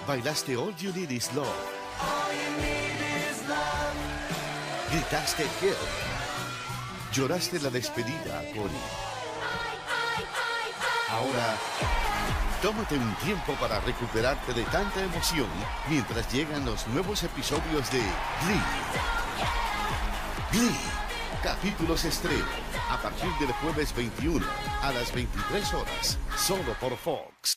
Bailaste All You Need Is Love. Gritaste Help. Lloraste la despedida a Connie. Ahora, tómate un tiempo para recuperarte de tanta emoción mientras llegan los nuevos episodios de Glee. Glee. Capítulos estreno a partir del jueves 21 a las 23 horas, solo por Fox.